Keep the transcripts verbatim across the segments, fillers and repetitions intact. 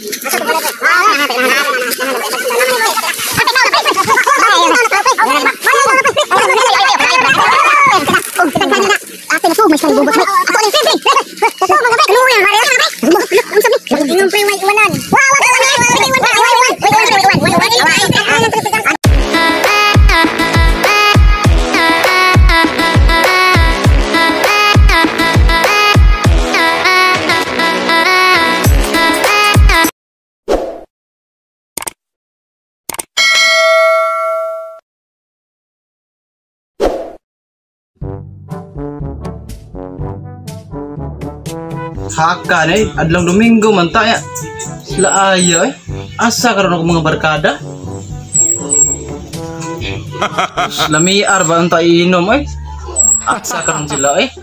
Haka eh, adlang Domingo man taya. Sila ayo eh. Asa karon ako mga barkada? Lamiar ba ang inom eh? Asa karon sila eh?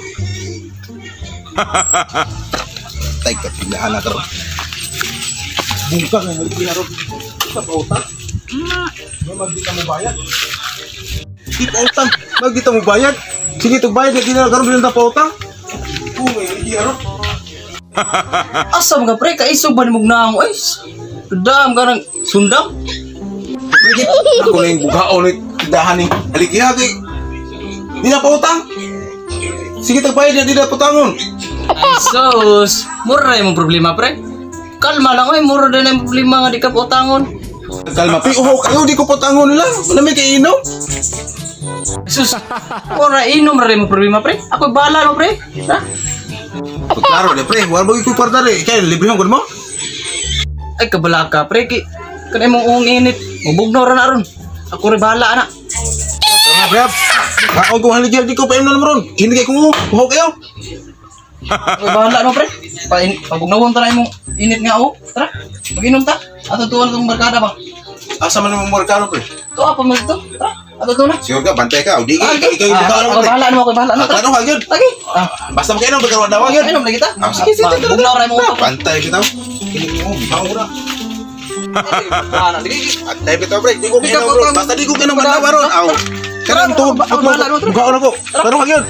Tay ka pilihan na karon. Bungka nga hindi na ron. Sa pauta. May magdita mo bayad. Di pauta. Magdita mo bayad. Sige to bayad lagi na karon bilang ta pauta. Oo, hindi na ron. Asa mga pre, kaisog ba ni Mugnaang ay? Dam ka ng sundang? Ako na yung bugaon ni dahan ni Haligya kay. Di na pautang. Sige tagbayad na di na putangon. Ay sus, mura na yung problema pre. Kalma lang ay, mura na yung problema nga di ka putangon. Kalma pre, uho kayo di ko putangon nila. Wala may kainom. Sus, mura inom na yung problema pre. Ako bahala mo pre. Ha? Klaro de pre, wala mo iko kwarta de. Kaya libre hong mo. Ay kabala ka pre, ki kanay mong uong init. Mabugno ra na ron. Ako rin bahala na. Tara pre. Ako ko Haligya di ko pa imnon mo ron. Hindi kay ko uho kayo. Ako bahala no pre. Pa pabugnawon ta na imong init nga oh. Tara, mag-inom ta. Ato tuwan tong barkada ba? Asa man mo markano pre? To apa mo dito? Tara. Ato to na. Sigur ka bantay ka. Di Ah, ka ikaw yung bugaon ako mo pre. bahala no, ako bahala no. Klaro ka gyud. Lagi. Ah, Basta mo kainom pagkaroon daw gyud. inom lagi ta. Ah, Sige, sige, bugnaw ra mo. Bantay kita. Kini mo bugaon ra. Ah, lagi. Antay bitaw pre, di ko Di ka kainom bro. potang- Basta di ko kainom banda baron. Aw. Karon to, Ako ako bahala, no, bugaon ako. Klaro ka gyud.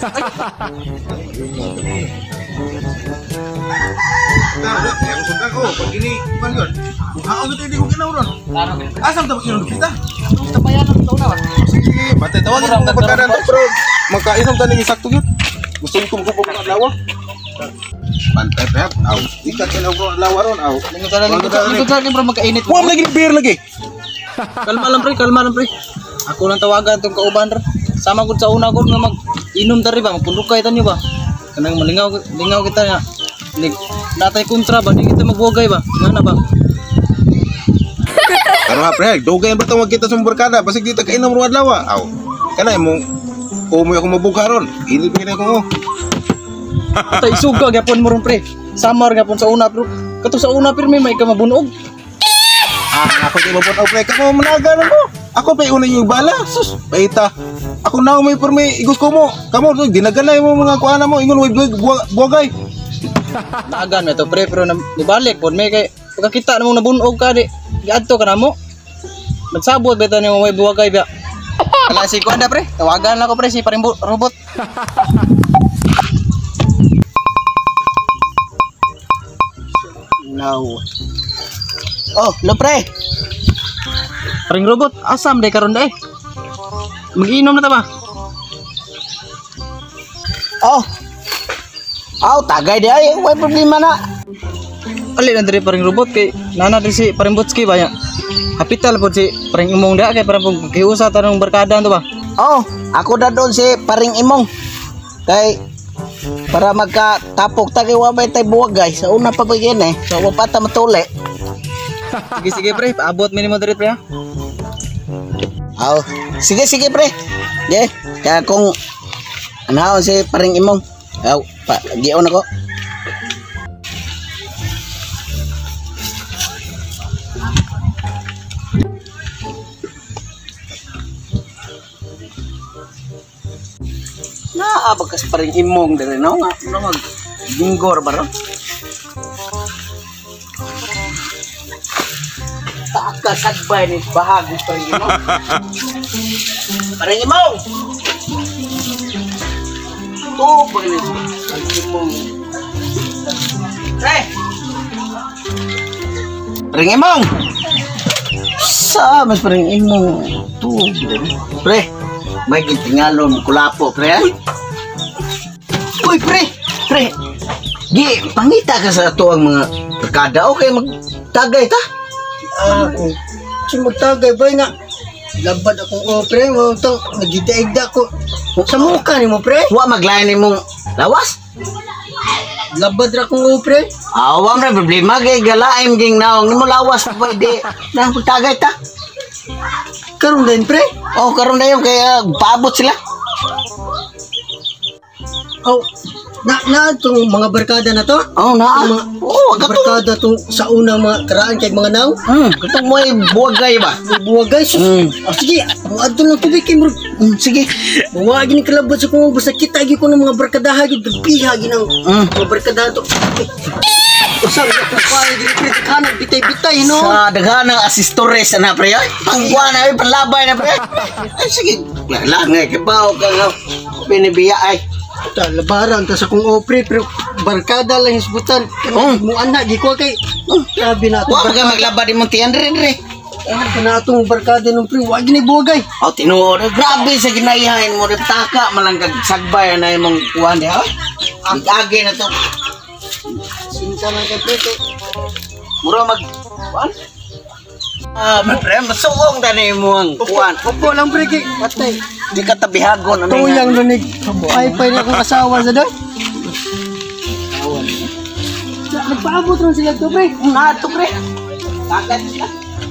Yang suka ko, pag ini, kan yun? Bukaon ito, hindi ko kinauron. Klaro. Asam tapos kinauron kita? Gusto pa yan ang taon na ba? Sige, batay, tawagin mo pagkadaan to, pero magkainom ka nang isakto yun. Gusto ko kumkupo ng lawa. Bantay, prep. Aw, di ka kinauron ang lawa ron, aw. Lingkod sa lingkod sa lingkod sa lingkod magkainit mo. Huwag lagi ng beer lagi. Kalma lang pre, kalma lang pre. Ako lang tawagan tong kauban ra. Sama gud sa una gud nga mag-inom ta ri ba, magpundukay ta niyo ba. Kanang malingaw lingaw kita nga. Lig, natay kontra ba, di kita magwagay ba? Ngana ba? Pero ha, pre, dugay ang batang kita sa barkada, basig di ta kainom ron adlaw. Aw. Kana mo kumoy ako mabuga ron. Hindi pa ko mo. Tay suga gyapon mo ron pre. Samar gyapon sa una pero kato sa una pirmi may ka mabunog. Ah, ako di mabot og pre ka mo managa mo. Ako pa una yung bala. Sus, paita. Ako na may permi igos ko mo. Kamo dinaganay mo mga kuana mo ingon way buwagay. Tagan na to pre pero nibalik pod may kay pagkakita namo nabunog ka di. Giadto ka namo. Nagsabot beta ni mo may buwagay ba. Ala si kuanda pre, tawagan lang ko pre si paring robot. No. Oh, lo pre. Paring robot, asam day karon day. Mag-inom na ta ba? Oh. Oh, tagay di ay, may problema na. Ali na diri paring robot kay nana di si paring Butski ba ya. Kapital po si paring imong da kay para pag kiusa tanong barkada to ba. Oh, ako na doon si paring imong. Kay para magkatapok ta kay wa may tay buwagay sa una pa bagyan eh. Sa wa pa ta matuli. Sige sige pre, paabot minimo diri pre ha. Oh, sige sige pre. Ge, kaya kung ano si paring imong. Oh, pa gion ako. Na bagas paring imong dire no nga no mag binggor ba ro? Taka sagbay ni bahagi paring imong. Paring imong. Oh, paring imong. Pre. Paring imong. Sa mas paring imong tu. Pre, may gitingalon kulapo pre. Ha? Uy pre, pre. Gi pangita ka sa ato ang mga barkada okay magtagay ta. Ah, si magtagay ba nga? Labad akong oh, pre, mo tong nagidaigda ko. Sa mukha ni mo pre. Wa maglayan imong lawas. Labad ra akong oh, pre. Awa ra problema kay galaim ging naong nimo lawas pwede nang pagtagay ta. Karon din pre. Oh karon dayon kay uh, paabot sila. Oh, na na tong mga barkada na to. Oh na. Mga, Oh mga barkada tong sa unang mga karaan kay mga naw. Hmm, katong mo buwagay ba? Buwag guys. Hmm. Oh, sige, ang adto lang tubig kay mo. Hmm, sige. Buwag ni kalabot sa kung basta kita gi ko ng mga barkadaha gi biha gi ng Hmm. mga barkada to. Usang ko pa gi pre kanan bitay-bitay no. Sa daghan ng asistores na pre ay. Pangwa na ay panlabay na pre. Ay sige. Lang nga kay bao ka nga pinibiya ay. Ta labaran ta sa kung opre pero barkada lang hisbutan. Oh. Mo anak di ko kay. Grabe na to. Wa ka maglaba di mo tiyan dire dire. Kana atong barkada nung pre wa gini buwagay. Oh tinuod grabe sa ginayahin mo rin taka malanggag sagbay na imong kuwan di ha. Agi na to. Sinta man kay pre. Mura mag kuwan. Ah, may pre masuong tani mo ang kuwan. Opo lang pre kay patay. Di ka tabihagon ano Tuyang lunig. Ay pa na akong asawa sa doy. Nagpaabot ron sila to pre. Na to pre. Tagat sila.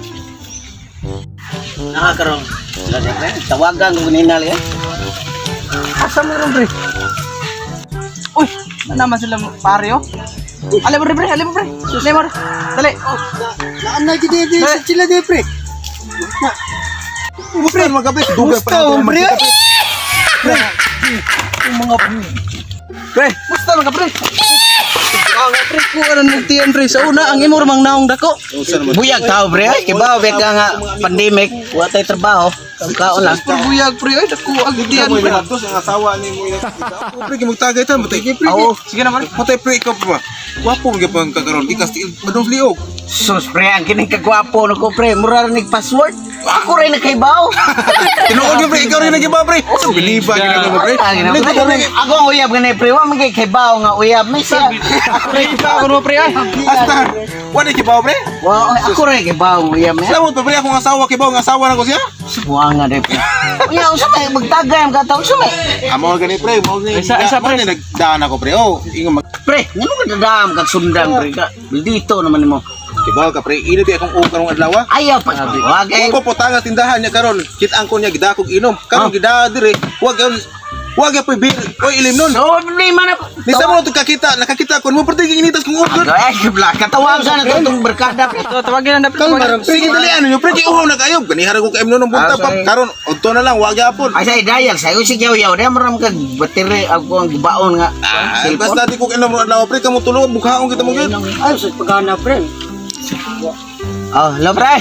Nakakaroon. Sila di pre. Tawagan ko ninal yan. Asa mo ron pre? Uy, na naman sila pare oh. Alam mo rin pre, alam mo pre. Alam mo rin. Dali. Naan gid di sa sila di pre. Na. Pre, magabi. Dugay pa Gusto, natin pre. magkita. Pre. Yung mga pre, musta mga pre? Ah, nga pre ko ano nagtiyan pre sa una ang imo ramang naong dako. Buyag tao pre. Ay, kibaw bet ka nga pandemic. Wa tay trabaho. Kaon lang. Buyag pre ay dako ang tiyan Mo pre. binabdos ang asawa ni mo. Pre, magtagay ta matay. Pre, Oo. Sige na pre. matay pre ikaw pa. Wapo mga pang kakaroon. Di kastil madong liog. Sus pre, ang kining kagwapo no ko pre. Mura rin password. Ako rin nakaibaw. Tinuod yung pre, ikaw rin nagiba pre. Sa biliba ginagawa mo pre. Ako ako ang uyab ganay pre. Wa man kay kaibaw nga uyab. May siya. Ako rin Ako no pre ay. Hasta, wala kibaw pre. Wa ako rin kaibaw uyab. Samot pa pre akong asawa kibaw ang asawa na ko siya. Wa nga de pre. Uya usa may magtagay ang kataw usa may. Amo gani pre, mo ni. Isa- isa, pre. Mo ni nagdaan ako pre. Oh, ingon mag Pre, ngano ka dadam kag sundan pre ka. Dito naman nimo. kibaw ka pre. Ino di akong uong karong adlaw. Ayaw pa. Wa kay Wag po potanga tindahan niya karon. Kitaan ko niya gidakog inom. Karon gida dire. Wag yun. Wag ya po bir. Oy ilim nun. so problema na. Nisa mo to kakita, nakakita ko mo perti ginitas kong order. Ay, bla katawagan na tong berkada pre. So tawagin na pre. Kalmaran pre. Sige dali ano, yung pre uhaw na kayo. Ganihara ko kay imnon ng bunta Ah, pa. sorry. Karon udto na lang wag yapon. Ay say dayal sayo si yaw-yaw dia maram kag bateri ako ang gibaon nga. Ah, basta di ko inom ng adlaw pre kamo tulog bughaon kita mo gyud. Ay sa pagana pre. Oh, lo pre.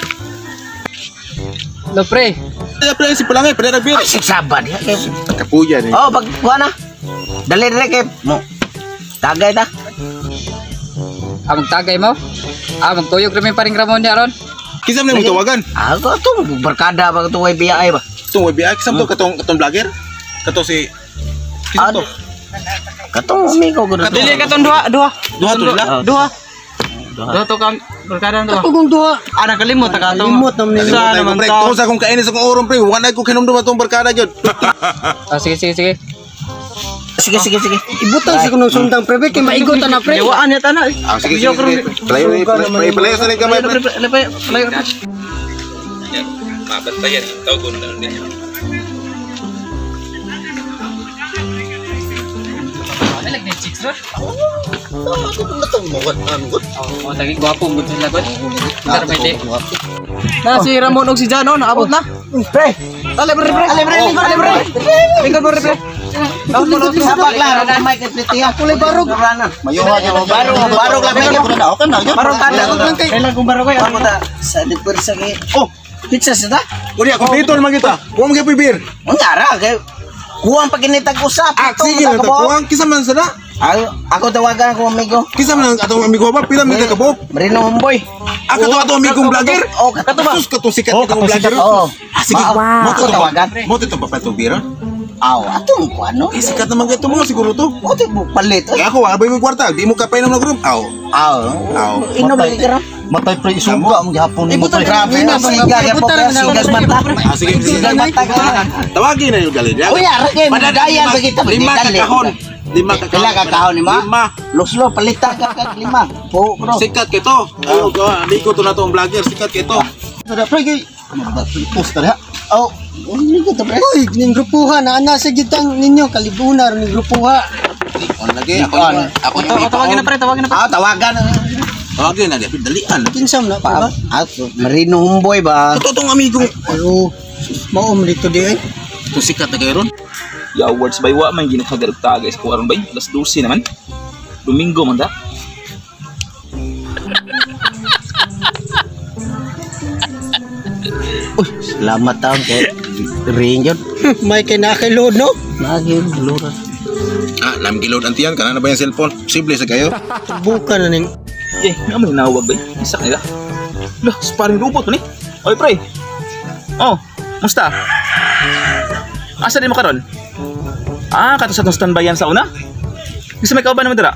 Lo pre. Kaya pre si palangay pre nagbir. Ay, sabad ya. Kapuya ni. Oh, pag kuha na. Dali dali kay mo. Tagay ta. Ah magtagay mo? Ah magtuyok ra may paring Ramon ni aron. Kisam na mo tawagan. Ako to berkada ba to way biya ay ba. Tung way biak kisam to katong katong vlogger. Kato si Kisam to. Katong amigo ko na. Dili ka tong duha, duha. Duha to sila. Duha. Duha to kang barkada to. Pagong duha. Ah nakalimot ta ka to. Limot naman nila. Sa naman pre, ta. kung sa kung kainin sa kong oron pre, wala ko kinumdum atong barkada gyud. Ah sige sige sige. Sige sige sige. Ibutan sa kunong sundang pre kay maigotan na pre. Dewaan ya tanah. Ah sige sige. Palayo ni palayo palayo sa ni kamay pre. Lepay, layo. Mabantayan itaw kun din. Like na chicks ro. Natong ano gud. Oh, lagi gwapo mo sila gud. Dar pwede. Na si Ramon og si Jano naabot na. Pre, Ale bre bre. Ale bre, ale bre. Lingkod bre bre. Daw mo no sa bakla ra may kaplitiya. Kulay barog. Mayuha ka baro baro lang kay ko na. Okay na. Baro ka na. Kailan kung baro ko yan? Ako ta sa depersa kay. Oh, Pizza sa ta. kunya kompleto naman kita. Wa mo gyud bir. Unya ra kay kuwang paginitag usap Ah, sige na to. Kuang kisa man sana. Ako, ako tawagan ako amigo. Kisa man ang atong amigo ba? Pila man ka kabok? Marino Homeboy. Ah, kato atong amigong vlogger? Oh, kato ba? Sus, katong sikat itong vlogger? Oo. Ah, sige. Ma- Mo ako to tawagan. Mo to itong papatubira? Aw, atong ko ano? Eh, sikat naman kayo mo siguro to. O, di mo palit. Kaya ako, abay mo kwarta. Di mo kapainom na group. Aw. Aw. Aw. Inom lagi ka ra. Matay pre isuga ang gihapon mo pre. Grabe na siga ya po pre. Sigas mata. Ah, sige, sige. Sigas mata ka. Tawagin na yung galing. Uy, ara kay madaya sa kita. Lima ka kahon. Lima ka Pila ka kahon ni ma? Lima. Loslo palita ka kag lima. Po, bro. Sikat kito. Ayo, di ko to na tong vlogger. Sikat kito. Sada pre kay poster ha. Oh, ini ko to pre. Uy, ning grupuha na ana sa gitang ninyo kalibunar ning grupuha. On lagi. Ako yung ako yung Tawagin na pre, tawagin na pre. Ah, tawagan. Tawagin na. Dalian. Kinsam na pa ba? Ako, Marino Homeboy ba? Ito itong amigo. Pero maom dito di ay. Ito sikat na kayo ron. Ya words by wa man ginakagarag tagay sa kuwaron bay. Alas dose naman. Domingo man da. Uy, salamat taon kay ring yun. May kinakilod no? Lagi lura. Ah, lam gilod antiyan. Kana na ba yung cellphone? Posible sa kayo? Buka na ning Eh, nga man nawag bay. Isa kaya. Lah, sparring robot ni. Oy pre. Oh, musta? Asa din mo karon? Ah, kato sa tong standbyan sa una? Bisa may kauban naman dira?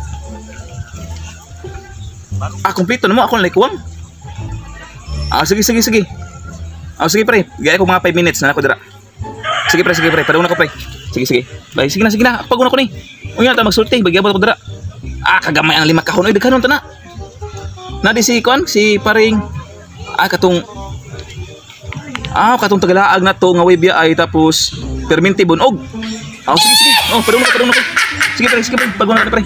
Ah, kompleto na mo. Ako na likuwang. Ah, sige, sige, sige. Ah, sige pre. Gaya ko mga five minutes na ako dira. Sige pre, sige pre. Padung na ko pre. Sige, sige. Bye, sige na, sige na. Paguna ko ni. Unya ta magsulti, bagyabot ako dira. Ah, kagamay ang lima kahon. Oy, daghanon ta na. Nadi si kon, si paring ah katong ah katong tagalaag na to nga webya ay tapos perminti bunog. Ah, sige, sige. Oh, padung na, padung na ko. Sige pre, sige pre. Paguna na pre.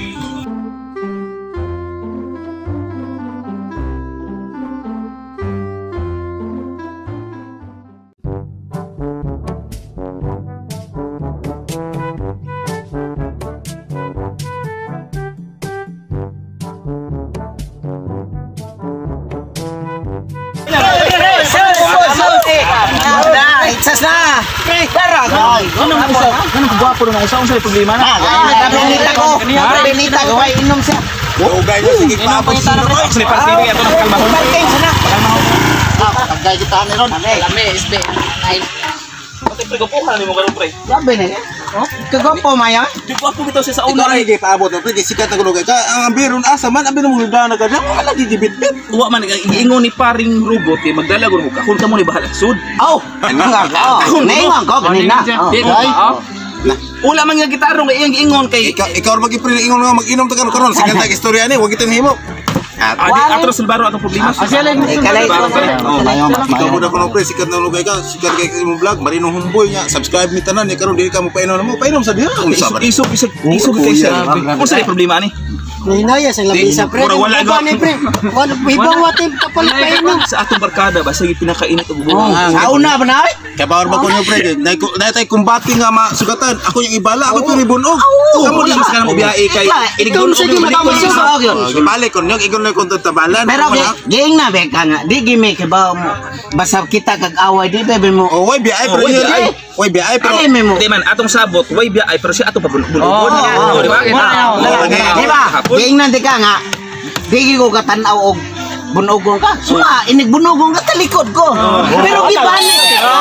Iksas na! Darag! Ano mo isa? Ano ko gwapo na isa unsa problema na? Ah, kabinita ko! Kabinita ko! Ay, inom siya! Ugay na. Sige, paabot sa Ano sa party ni ato ng kalmahon? Parking sana! Tagay kita ni ron. Lami, isbe! Ay, Pati pre gopuhan ni mo karon pre. labi na yan! Kagwapo, Maya! Di gwapo bitaw siya sa Ikaw una na ray. higay paabot. Pre, sikat na gulugay ka. Ang ambiron asa man. Ambiron mo gulugay na ka. Wala gigibit-bit. Wa man iingon ni paring robot kay magdala gud mo kahon ka mo ni bahala sud. Oh! Ang ako! Naiwan ko, ganina! Oh. Ula man nga gitaro nga iyang giingon kay Ikaw, ikaw mag pre ingon nga mag-inom ta karon karon. Sige ta istorya ni. Huwag kita nihimo. adi atro silbaro atong problema. Ikalay ko! Oh, Mayo, mas ikaw mayo. mo na kuno pre sikat na lugay ka. Sikat kay imong vlog. Marino Homeboy nya. Subscribe ni tanan ni karon dili ka mo painom mo. Painom sa diha. Unsa ba? Isog isog isog kay siya. Unsa ni problema ni? Nainaya sa labisa pre. Mura wala Iba go. ni pre. Wala ibang watim kapalit pa inom. Sa atong barkada ba sige pinakainit og Oh, bubuhan. sa una ba na ay? Kaya bawar ba ko nyo pre? Nay tay kumbati nga masugatan. Ako yung ibala. Ako yung ibunog. Kamo di mas kana mo biyahe kay Ikaw sa di matapos yun. Gibalik ko nyo. Igon na yung tabalan. Pero giing na be ka nga, di gimi kay ba mo basta kita kag away di bebe mo. Oh, way biay pero Oh, way yun. biyahe. Way biay pero Ay mo. Di man atong sabot way biyahe pero siya atong pabulubon. Oh, di ba? Di ba? Giing na di ka nga. Di ko katanaw og bunogong ka. Suma inig bunogong ka talikod ko. Pero gibali.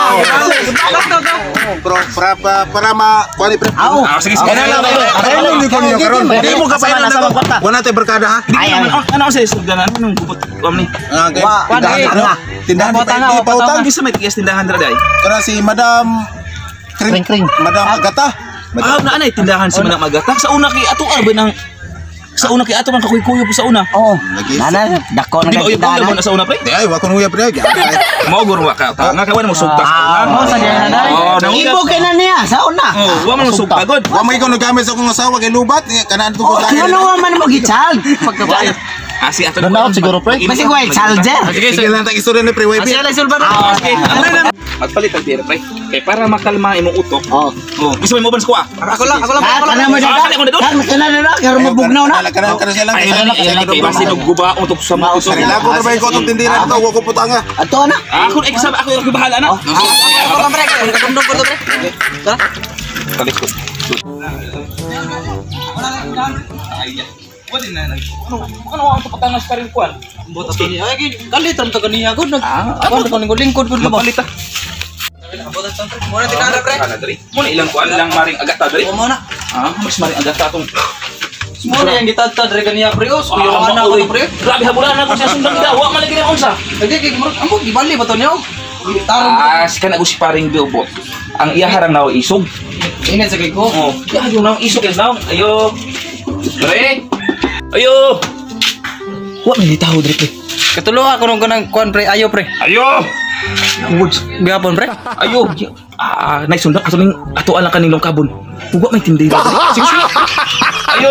Pro para para para ma kuani pre. Aw. Ah, sige sige. Ano ni ko nyo karon? Di mo ka pa na. Wala tay barkada ha. Ay ay. Ano sa sugdanan anong gubot kam ni? Ah, okay. Wa- Tindahan wa- na. Tindahan ni pa pautang. Bisa may tigas tindahan dira day. Kana si Madam Kring kring. Madam Agata. Ah, na anay tindahan si Manang Magata. Sa una kay ato ah ba nang sa una kay ato man kakuy-kuyo po sa una. Oh. Lagi. Nana dako na Di ba uyab kita mo na sa una pre? Di ay wa ko nuya pre. Mao guro wa ka. Nga kawan mo sugta sa una. Ah, sa diyan na day. Oh, Ibo kay na niya sa una. Oh, wa man sugta god. Wa may ko nagamit sa akong asawa kay lubat. Kanaan to ko Oh, ano man mo gichal? Pagkabayo. Ah, si ato. Danaot siguro pre. Basi ko ay charger. Sige, sige lang ta istorya ni pre. Way bi. Ah, okay. Magpalit ang tira pre. Kay para makalma imong utok. Oh. Oh, gusto mo mo ban kuha? Ako lang, ako lang. Ah, kana mo Ah, dito. kana mo dito. Kana kana na karo mabugnaw na. Kana kana siya lang. Ay, Kana ay, ay, kay basi nagguba utok sa mga utok. Sarila ko trabaho ko itong tindiran ito. Huwag ko putanga. Ato na. Ako ay kasama ako yung bahala na. Ako lang pre. Kondom ko to pre. Talikod. Ay, wala din na. Ano, ano ang patangas pa rin kuan? Buta to niya. Ay, galit ram to kaniya gud nag. Ah, Ako ko ning lingkod gud ba. Magpalit ah. Buta to. Mo na tingala pre. Kana diri. Mo na ilang kuan ilang maring agata diri. Mo na. Ah, mas maring agata tong. Mo na yang gitadtad re kaniya pre. Os kuyo Ah, ana ko pre. Grabe habulan ako sa sundang gida. Wa man lagi na unsa. Lagi kay mo amo gibali ba to niya? Tarong. Ah, si kana si paring bilbot. Ang iya harang naw isog. Init sa kay ko. Oh, ya yung naw isog is naw. Ayo. Dre. Ayo. Wa man ditaw dre pre. Katulo ako nung kanang kuan pre. Ayo pre. Ayo. Words gapon pre. Ayo. Ah, nice sundak ato ning ato lang kaning kabon. Wa man tindi. Sige sige. Ayo.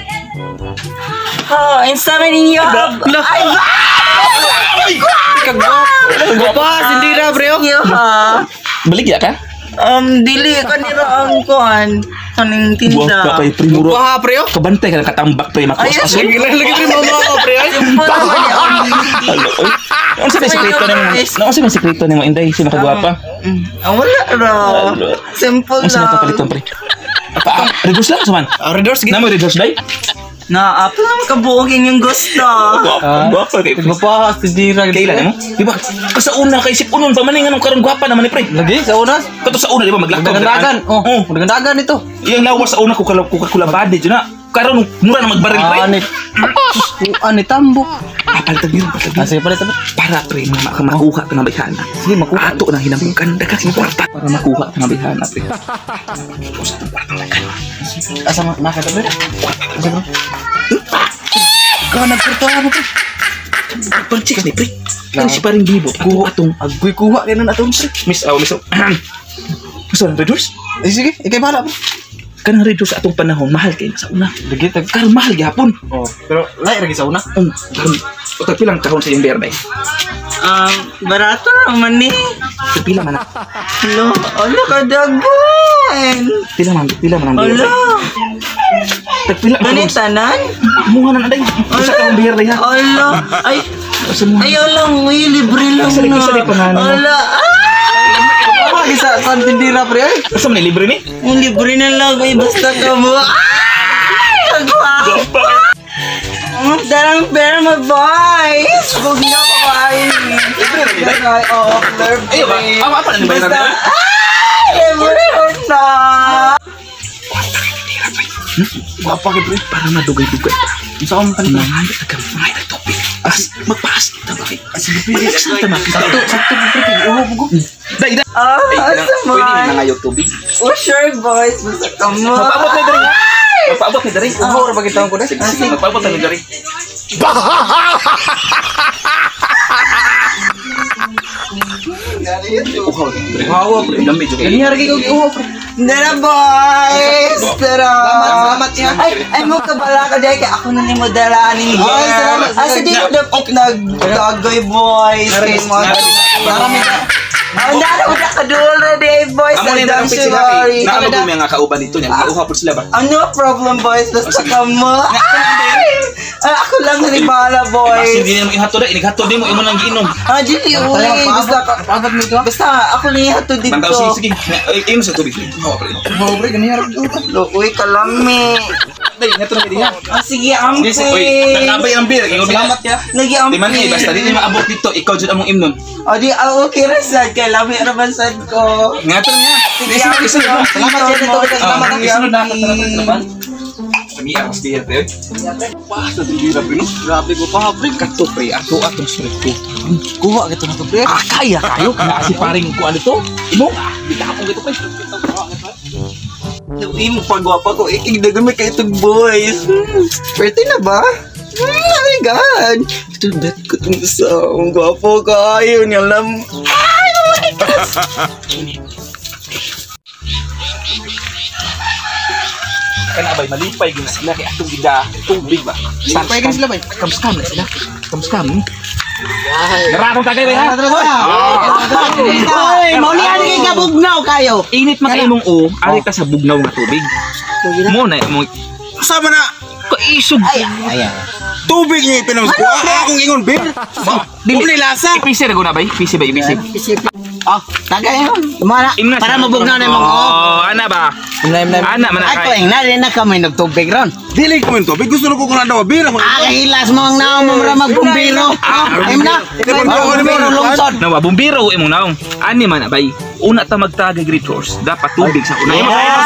Oh, insa man ninyo? Ay ba! Kagwa. Gapa sindira pre. Ha? Balik ya ka? Um, dili ka nira ang kuan kaning Buang tinda. ka kay primuro. Gapa pre. Kabantay ka ng katambak pre Ay, makos. Lagi lagi pre mama ko pre. Simple naman yan. Ano sa may sekreto nimo? Ano sa may sekreto nimo Inday sino kagwapa? Mm, ah, wala raw. Simple Ano sa lang. napapalitan pre? Apa? Reduce lang saman. Redoors gid. Namo reduce day? Na apa lang kabuok yung gusto. Gwapa, gwapa kay pre. Gapa sindira Kailan mo? Di ba? Kasi una kay isip unon pa man anong karon gwapa naman ni pre. Lagi sa una. Kato sa una di ba maglakaw. Dagan-dagan. Oh, Oh. dagan-dagan ito. Yung lawas sa una ko kala ko kulabade jud na. Karon mura na magbaril pre. Ani. Ani tambok. Papalitan yun, papalitan. Ah, sige pala tabi. Para pre ma ma- makuha ka ng bayhana. Sige, makuha. Ato na hinabukan dagat ng kwarta para makuha ka ng bayhana pre. Asa mo nakatabi? Asa bro? Ka nagkurtuhan mo pre. Panci ka ni pre. Kan si paring bibot ko atong Agoy kuha kay nan atong pre. miss aw miss. Gusto na reduce? Eh sige, ikay bahala pre. Kanang reduce sa atong panahon mahal kay sa una. Lagi tag. Karon mahal gyapon. Oh, pero lahi lagi sa una. Um, karon utag pilang kahon sa imber day. Um, barato naman ni. Pila man na. Hello, ano ka dagan? Pila man, pila man ang Hello, Tagpila man. ganitanan? Munga na day. Usa ka imber day ha. Hello, ay, Usa mo. ayaw lang, may libre lang Isa, na. isa, isa, pangalan mo. Wala, Ah, isa sa tindira pre. Ay. Asa man libre ni? yung libre na lang, ay basta ka mo. Ay, kagwa. Darang pera mo, boys. Huwag na pa kain. Libre na gid. Ay, oh, nerve. Ayo ba? Awa pa na bayran Basta, na. ay, libre na. Gwapa kay pre para madugay-dugay. Isa ko man Mga handa ka mga ito topic. As magpaas kita ba kay? Mag-relax na tama. Sakto, sakto pre. Oh, bugo. Dai dai. Ah, Ay, asa mo? pwede na ngayo tubig. Oh, sure, boys. Basta ka mo. Magpaabot na diri. Magpaabot na diri. Uhaw ra ba kita ko na? Sige, sige, magpaabot na diri. Uhaw pre. Lamig jud kay. Ganyan lagi ko uhaw pre. Dara, boys. Dara. Salamat, salamat niya. Ay, ay mo kabala ka dahil kaya ako na ni mo daraanin. Ay, salamat. Ah, sige, nagdagay, boys. Kay mo. Marami ka. Ah, nara mo na kadula day, boys. Amo ni Ang na pit sila kay. sorry. Naa mo mga kauban dito niya. Uha pud sila ba? Ah, no problem, boys. Basta ka mo. Ay! Ah, ako lang na ni Bala, Mas boys. hindi mo ihatod eh. Inihatod din mo imo nang giinom. Ah, dili, uwi. Basta ka. Paabot mo ito. Basta ako lang ihato dito. Mantaw sige sige. Ay, imo sa tubig. Uha pre. Uhaw pre. Ganyan lagi ko. Uy, kalami. Dai, neto na diha. Ah, sige, ampi. Sige, sige. Oy, nabay ang beer. Ingon Salamat ya. Lagi ampi. Di man eh, basta di na maabot dito. Ikaw jud among imnon. O di, ah, okay ra sad kay lami ra man sad ko. Ngaton niya. Sige, Sige, ampi. sige. Salamat ya dito. Salamat Ah, ang isunod na isunod ako naman. Kami aras diha pre. Wah, sa tindira pre no. Grabe ko pa pre. Kato pre, ato atong sulit ko. Kuha kita na to pre. Ah, kaya kayo kana si paring ko ano to? Imo, bitapon gito pre. Uy, magpagwapa ko. Ikigdagan may kayo itong boys. Hmm, Pwede na ba? Hmm, oh my God. Ito, bet ko itong isa. Ang gwapo kayo. Niya lang. Ay, oh my God. Kana bay malipay gina sila kay atong gida tubig ba. Lipay gina sila, bay. Kam-scam na sila. Kam-scam. Garatong tagay bay ha. Ay, mauli ano kay kabugnaw kayo. Init man kay imong o, ari ta sa bugnaw nga tubig. Mo na mo Sama na. kaisog. Ayan. Tubig niya ipinamos ko. Ah, akong ingon beer. Dili Dili lasa. Ipisi na guna bay. Pisi ba ibisi? Oh, tagay mo. Mana Imna para siya. mabugnaw na mo. Oh, ana ba? Imna, imna. Ana man na Ako kay. ing nari na kami nagtubig ron. Dili ko man to. Gusto na ko kung nadawa. Bira mo. Ah, hilas mo ang naong mo mara magbumbiro. Im na. Bumbiro lungsod. Nawa bumbiro imong naong. Ani man na bay. Una ta magtagay greeters. Dapat tubig sa una.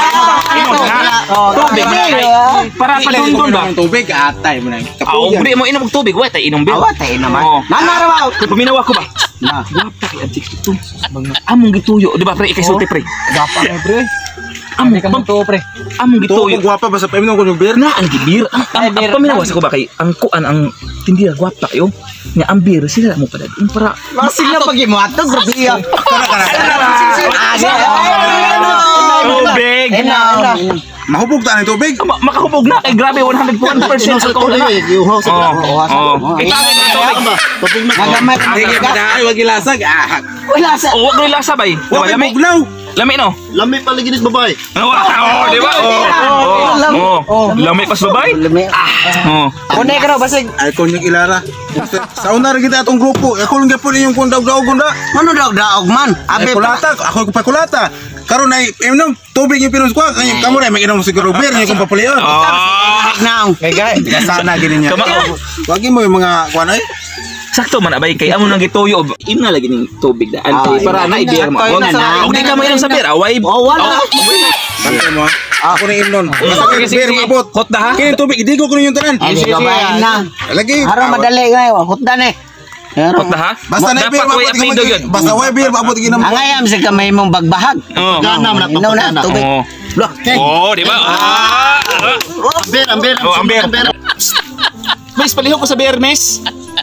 Tubig na kay. Para padungdon ba? Tubig, atay mo na. Ah, ugri mo inom og tubig, wa tay inom bil. Awat ay naman. Oo. Nanaraw. Paminawa ko ba? Na. Gwapa kay adject ito. Among gituyo, di ba pre? Ikay sulti pre. Gapa na, pre. Among Hindi ka mong tuo, pre. Among Tuwa gituyo. ko gwapa ba sa painom ko yung beer? Na ang gibir. Ang, ang, ang paminawas ko ba kay ang kuan ang tindira gwapa kayo. Nga ang beer sila mo padad. Yung para Masig na pag mo ato grabe. Kana kana. tubig. Mahubog ta ang tubig. Ma- Makahubog na kay grabe one hundred one percent alcohol na. Iuhaw sa Oh, oh. Ikaw na tubig. Nagamay ka Ay, mga ay, wag ilasag. Ah, wala sa. Oh, wag nila sabay. wag Lami. bugnaw. Lami no. Lami paliginis babae. Oh, di ba? Oh. Oh. Lami pas babay. Oh. Kunay ka raw, basig. Ay, kon yung ilara. Sa una rin kita atong grupo. Ako lang gapon yung kung daw-daw gunda. Ano daw daog man? Ay, Abi kulata. Ako yung pakulata. Karon ay, inom, tubig yung pinus ko. Kanya kamo rin, may inom siguro beer. Yung kung papuliyon. Ah. naong. Kay gay. Sana gini niya. Kama Wag mo yung mga kuan ay. sakto man abay kay amo nang gituyo. Ina lagi ning tubig da. Antay para na i-beer mo. Sakto yun na. Og di ka mo inom sa beer, away. Oh, wala. Bantay mo ha. Ako na imnon. Sige, Basta sige, beer sige. mabot. Hot na ha? Kini tubig, idigo ko na yung tanan. Ay, sige, bayan na. Lagi. Araw madali ngayon. Hutdan eh. Hot na ha? Basta na beer dapat way mabot apelido yun. Basta way beer mabot ginam. Ang ayam sa kamay mong bagbahag. Oo. Ganam na Inaw na, papatana. tubig. Oo. Oh, di ba? Ah. Beer, ang beer. Oh, ang beer. Miss, palihok ko sa beer, miss.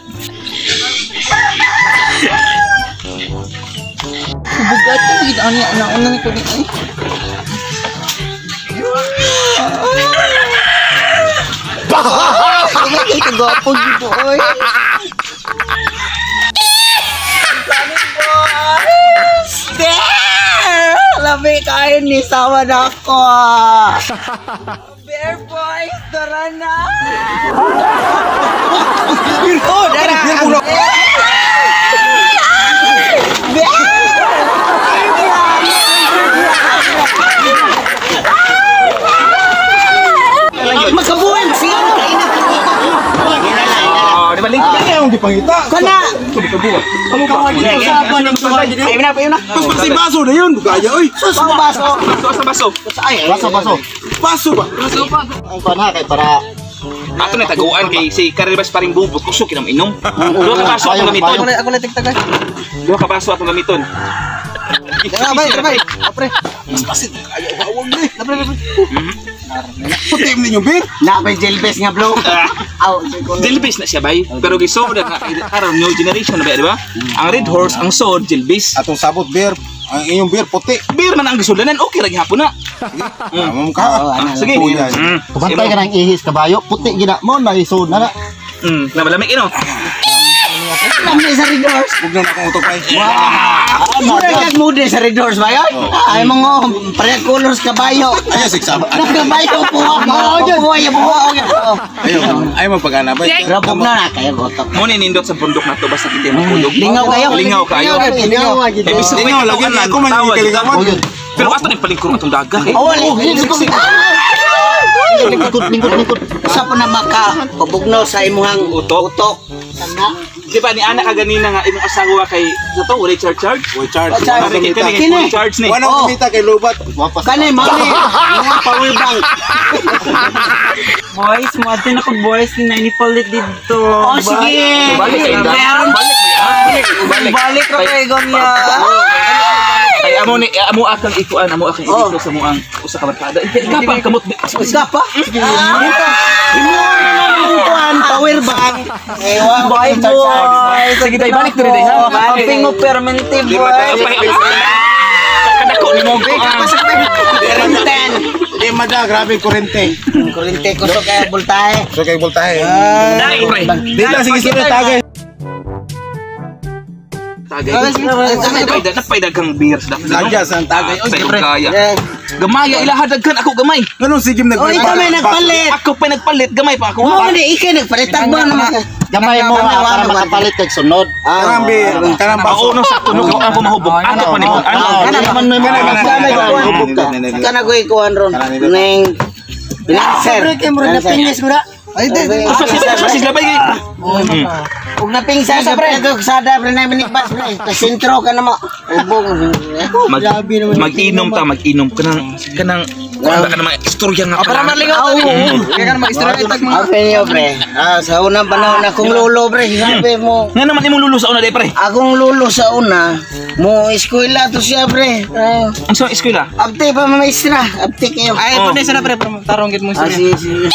Bugat ka gid ani ana una ni ko ni ay. Ay, kagapo gid po oy. Labi kayo ni sawa na ako. Bear boys, tara na. Oh, dara. Magkabuhay, siya. Oh, di ba link? Ayaw di pangita. Kana. Ay, na, ay, na. Pas pasi baso na yun. Gaya oy. Sus, mo baso. Baso sa baso. Ay, Baso, baso. Baso ba? Ang panha kay para Ato na taguan kay si Karibas paring bubot kusok kinam inom. Duha ka baso atong gamiton. Ako na ako na tigtagay. Duha ka baso atong gamiton. Dara bay, dara bay. Apre. Basit. Ayaw bawag ni. Puti mo ninyo beer. napay jelbes nga bro. Aw, Jilbis na siya bay, pero gisood na karon new generation na ba, di ba? Ang Red Horse, ang sword Jilbis. Atong sabot beer. Ang inyong beer puti. Beer man ang gisudanan, okay ra gihapon na. Amam ka. ano, Sige. Tuya. Mm. kubantay ka ng ihis kabayo, puti gina mo na isod na na. Mm, na malamig ino. Lamay sa Redors. Huwag na akong utopay. Mura kag mude sa Redors ba yun? Ay mga parehas colors kabayo. Ayaw sigsama. Nagkabayo po ako. Buhay, buhay. Ayaw. Ayaw magpagana ba? Rabog na na kayo gotok. Mo ni nindot sa bundok na to basta kita makulog. Lingaw kayo. Lingaw kayo. Lingaw. Ibig sabihin Lingaw, lagi tawanan, ako man yung tawag. kaligawan. Pero ato ni palingkuro atong daga eh. Oh, lingkod. Lingkod, lingkod, lingkod. Sa po na maka pabugnaw sa imuhang Utok. utok. Sana. Di ba ni anak ka ganina nga imong asawa kay sa to Richard Charge? Uy, charge. Charge. Kani kani Kini. kay charge ni. Wala Oh. akong kita kay Lubat. Wapas. Kani mami. Mga power bank. Boys, mo atin ako boys ni nani palit dito. Oh sige. Balik kay Meron. Balik ba? Balik. Balik. Balik ra kay gonya. Ay amo ni amo akang ikuan, amo akang Oh. ito sa mo ang usa ka barkada. Ikaw pa kamot. Isa pa? Imuan power bank. Ewan. Bye boys. Sige tayo balik diri day ha. Amping mo permanente Di ba tayo boys. pa? Kadako ni mo ko. Kurenten. Di mada, grabe kurente. Kurente ko so kaya bultahe. So kay voltahe. Dai pre. Di na, sige sige tagay. tagay. Ah, sige. Napay napay daghang beer sa dakto. Lagya sa tagay. Sa Oy, pre. kaya. Eh, Gamay ilaha daghan ako gamay. Ganun sige Oh, ikaw may nagpalit. Ako pa nagpalit gamay pa ako. Mo di ikay nagpalitan ba naman. Gamay mo nga para makapalit kag sunod. Karang bi, karang baso. Pauno sa tunog ako mahubog. Ano pa nimo? Ano? Kana naman may mga gamay ko. Kana ko ikuan ron. Ning Pinanser. Pre, kay mo na pingis ko na. Ay, di, di. Pasis pasis labay kay. Ug napingsa sa pre to sada pre na minibas pre. Kasintro ka na mo. Ubong. Mag mag-inom ta, mag-inom kanang kanang wala ka naman istorya nga Para pala. maligaw ta ni. Kaya ka na mag-istorya itag mga. Apa niyo pre? Ah, sa unang panahon akong lolo pre, sabi mo. Nga naman imong lulo sa una day pre. Akong lolo sa una, mo eskwela to siya pre. Ah, Ang sa eskwela. abti pa maestra, abti kayo. Ay, Oh. pwede sana pre, tarong gid mo Ah, istorya. si si.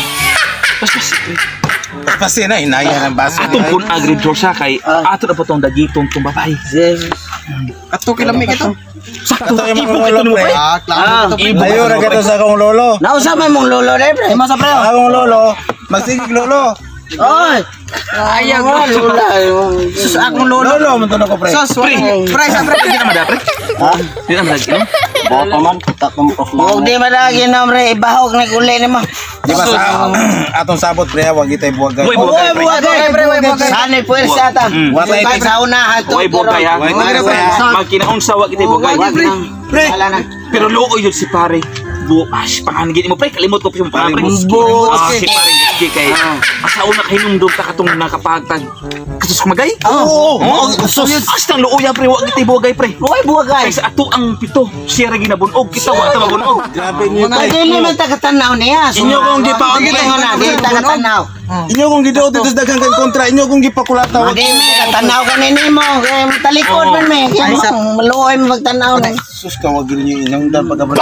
Kasi na inaya ng baso. Atong pun agridor sa kay ato na po tong dagitong tong babae. Ato kilami kito. Sakto Ito yung ibog mga ito lolo mo pre. pre. Ah, Ibog Ayo ra gato sa akong lolo. nausa man mong lolo re pre. Masa pre. Akong lolo, magsigig lolo. Oy. Ayaw mo lolo. Sus akong lolo. Lolo man to ko pre. Sos, Pre. pre sa pre. Hindi naman da pre. Ha? Hindi naman da no? Baka man tak mo ko. Huwag di malagi na re ibahog na gulay ni mo. Di ba sa atong sabot pre, wag itay buwagay. Boy, buwagay, pre. buwagay pre, buwagay. Sanay puwersa ta. Mm. Watay sa unahan to. Uy, bugay ha. Wag na pre. Magkinaon sa wag ito bugay. Pre. Wala na. Pero looy yun si pare. Bu, ash, pangangin mo pre, kalimot ko pa yung pare. Bu- Ah, si pare Buski kay. Asa una kahinumdum ta katong nakapagtag. Kasus kumagay? Oo. Oh, sus. Astang looya pre, wag ito bugay pre. Buway buwagay. Kay sa ato ang pito, siya ra ginabunog, kita wa ta mabunog. Grabe niyo Ay, pre. di naman tagatanaw niya. Inyo kong gipaon Sige na, di tagatanaw. Inyo kong gidaot ito sa daghang kang kontra, inyo kong gipakulataw. Hindi me, katanaw ka ni Nemo. Kaya talikod man me. Kaya mo, maluoy mo magtanaw na. Sus ka wag niyo inangdan pagabra.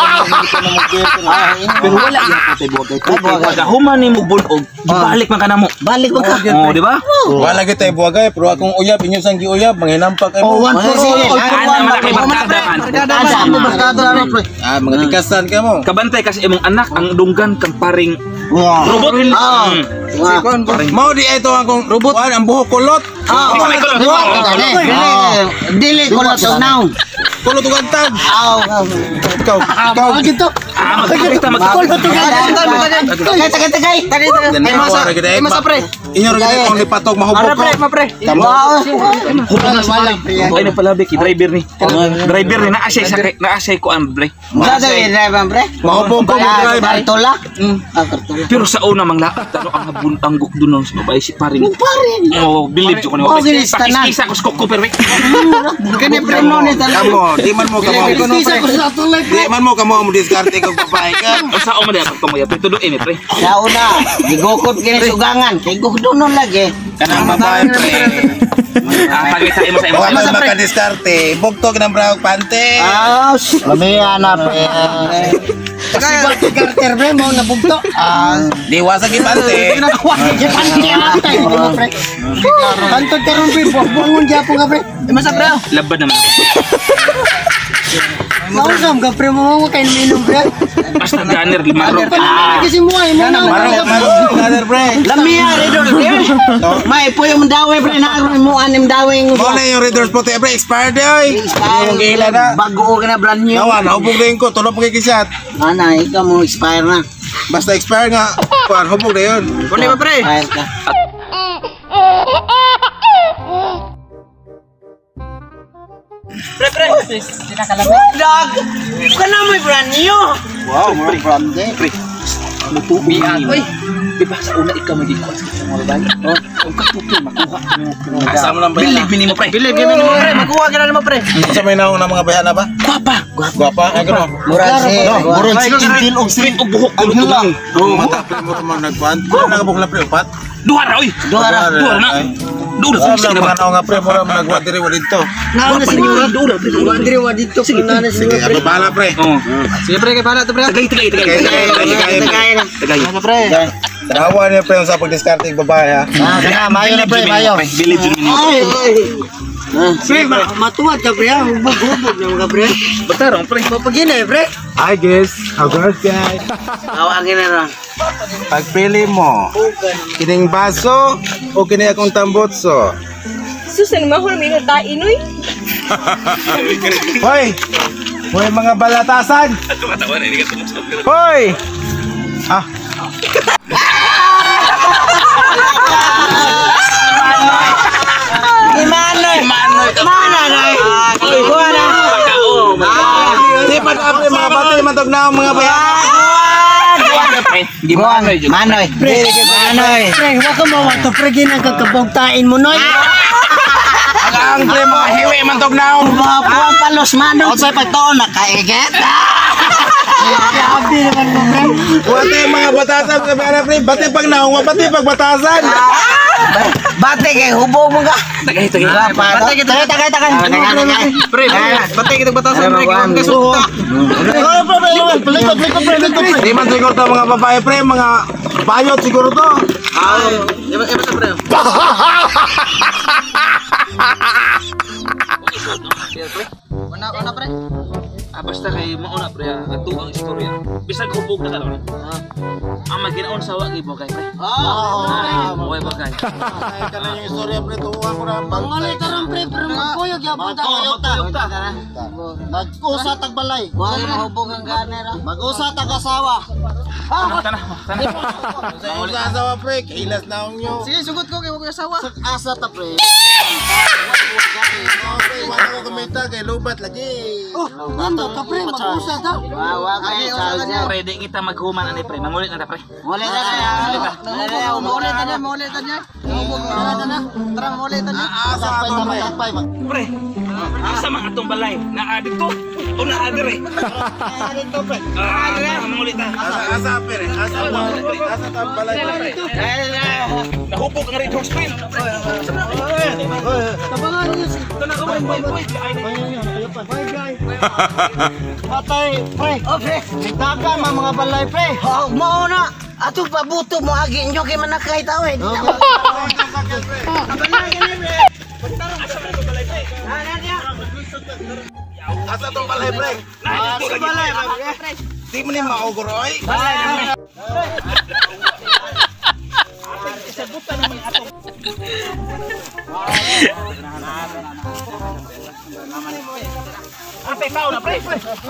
Pero wala ya ko tay bugay. Pagka human ni mo bunog, balik man kana mo. Balik mo ka. Oh, di ba? Wala gitay buwagay, pero akong uyab inyo sang giuyab, manghinampak kay mo. One for all. Ana man kay barkada kan. Asa mo barkada na pre. Ah, mga tikasan ka mo. Kabantay kasi imong anak ang dunggan kang paring Wow. robot. Ah. Mm. Mao di ito akong robot, ang buhok kulot. Ah, Ikaw may kulot. dili. Dili ko na tanaw. Kulot ug tag. Aw. Ikaw, ikaw. Ah, magkita magkulot. Tagay, tagay, tagay. Tagay, tagay. Ay masa, ay masa pre. Inyo ra gid akong lipatog mahubog ko. Ma pre. Wow. Ay na pala ki driver ni. Driver ni naa siya sakay, naa siya ko ang bre. Sa tayo driver pre. Mahubog ko mo drive. Kartola. Ah, kartola. Pero sa una mang lakat talo ang habun ang guk dunon sa babae si paring. Parin. Oh, believe ko ni. Oh, ginis tanan. Pakis-kisa ko skok ko perfect. Kani pre no ni tanan. Kamo, di man mo kamo. Di man mo kamo mo diskarte kag babae ka. O sa uma dapat ko mo ya tuduin ni pre. Sa una, gigukot gini sugangan. Kay gukdonon lagi. Kanang babae pre. Ah, pagita mo sa imo. Wa man makadiskarte, bugtog ng braog pante. Ah, Lamiya na pre. Kasi Carter pre mo nabugto. Ah, di wasa gi pante. Kantod karon pre, buwangon gyapon ka pre. Masa pre. Laban naman. Mausam ka pre mo mo kay minum pre. Basta ganer limaro. Kasi mo ay mo na. Maro maro kader pre. lamia redor pre. May puyo mo dawe pre na mo anim dawe ng Mo na yung Raiders puti pre expired oy. Yung gila na. bago ka na brand new. Nawa, naubog din ko, tulog pa kay kisat. Ana, ikaw mo expire na. Basta expire nga, kuan hubog na yun. Kundi ba pre? Expire ka. Pre pre. Dog, kana mo brand new. Wow, more from there. Pre. Mutubihan. Oy. Diba sa una ikaw magikot sa mga babae? Oh, ang katutoy makuha mo. Asa mo lang ba Believe me mo pre. Believe game mo pre. Magkuha ka na mo pre. Sa may naong na mga bayan na ba? Guwapa. Guwapa, ay gano. Murag si. Buron si Kintin og Street og buhok kulot lang. Oo, mata pre mo mo nagkuan. Kuan nagabok lang pre upat. Duha ra oy. Duha ra. Duha na. Duha Sa sa lang na ba? mga nga pre mo ra nagwa diri wa dito. Nauna siguro. Duha pre. Andre wa dito kung nana Sige, siguro pre. ano bala pre? Oh. Sige pre, kay pala to pre. Tagay tagay tagay. Tagay, Tagay na. Tagay. Pre. Dawa niya pre sa pag-discarte ng babae ha. Ah, kana mayo na pre, mayo. Believe me mo. Ay, ay. Pre, ma- matuwad ka pre. Hubog-hubog na ka pre. Batarong pre. Papagina eh pre. Hi guys, how goes guys? Awagin na lang. Pagpili mo, kining baso o kini akong tambotso? Susan mahal may natain uy. Hoy! Hoy mga balatasan! Hoy! Ah! Imanoy! Imanoy! Mananoy! Uy, kuha na! Di pa na mga batay matog na ang mga bayan! Gimanoy! Manoy! Manoy! Pre, wag ka mawato, pre, ginang kakabogtain mo, noy. Ang pre mo, hiwi matog na ang Mga puwang palos, Manoy! Sa pagtoon, nakaiget! Grabe naman mo, pre. Wate mga batasan sa mga pre, bati pag naunga, bati pag batasan! Bate kay hubog mo ka! Tagay, tagay. Bate kita! Tagay, tagay! Pre, patay kita batasan pre, kung kasuta. Di man siguro to mga babae pre, mga bayot siguro to. Ah, iba iba sa pre. Mana mana pre? Ah, basta kay mauna pre, ato ang istorya. Bisag hubog na karon. Ang maginaon sa wagi mo kay pre. Ah, mo ba kay? Ay kana yung istorya pre, tuwa ko na Mangalay ka rin, pre, pero magkuyog yapon ta. Mag-usa tagbalay! Huwag mo hubog ang ganera! Mag-usa tag-asawa! Tana, tana. Sa asawa pre, kilas na ang nyo. Sige, sugot ko kay wag asawa. Asa ta pre! Pre, wala ko kumita kay lubat lagi. Oh, nando ka, pre, mag-usa ta. Wawa kayo sa Pwede kita maghuman ani pre. Mangulit na ta pre. Muli na kaya! Umulit na niya, umulit na niya. Umubog na niya. Tara, umulit na niya. Asa ato pre. Pre. Asa man atong balay? Naa dito o naa dire? Dito pre! Ah, mangulit ta. Asa asa pre, asa pa pre, asa ta balay pre. Nahupog ang red horse cream. Tabangan niyo si... Patay pre! Oh pre! Nagdagan mga mga balay pre! Oh, mauna! Ato pabuto mo agi nyo kay manakay tao eh! Asa tong balay pre. Asa balay pre! Di mo ni maugoroy. Pre, tao na pre.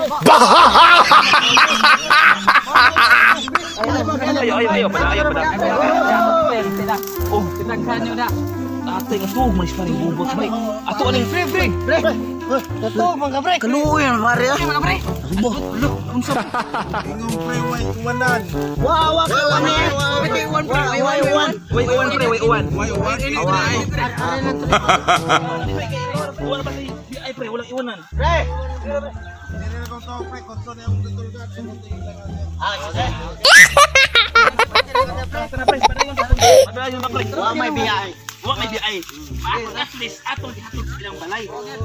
Ayo, ayo, ayo, pada, ayo, pada. Oh, tinaghan nyo na. Ate, ito, malis pa rin bubot, bay. Ato, aning, pre, pre, pre. Ito mga pre! Kaluyan pare ah! Mga pre. Ingong pre, way kuwanan. Wawa ka lang eh! Way uwan pre, way Way uwan. Way uwan, pre, way uwan. Way uwan. Uwan pa si, ay pre, walang iwanan. Pre! Dire ko to pre, konso na yung tutulgan. Ah, sige! Tara, pre, padayon pa. Padayon pa, pre. Wa may biyahe! Wa may biay. Maatong at least, atong dihatod sa ilang balay.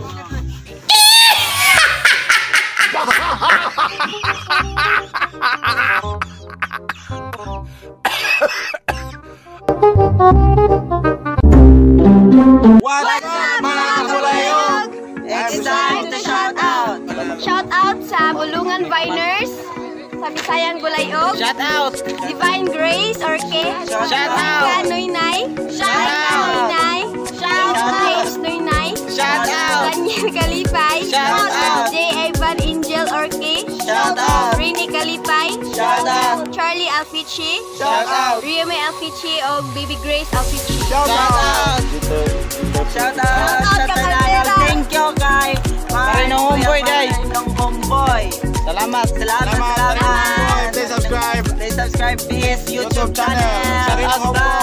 What's up mga kabulayog? It's time to shout out! Shout out sa Bulungan Viners, sa Bisayang Gulayog, Shout out! Divine Grace Orke, Shout out! Noynay, Shout out! Noynay, shout out James Noynay, Shout out! Daniel Kalipay, Shout out! J. Evan Angel Orke, Shout out! Rini Kalipay, Shout out! Charlie Alfici, Shout out! Riome Alfici o Baby Grace Alfici. Shout out! Shout out! Shout out! Thank you kay Marinong Homeboy day! Marinong Homeboy! Salamat! Salamat! Salamat! Please subscribe. Please subscribe to his YouTube channel! Marinong Homeboy.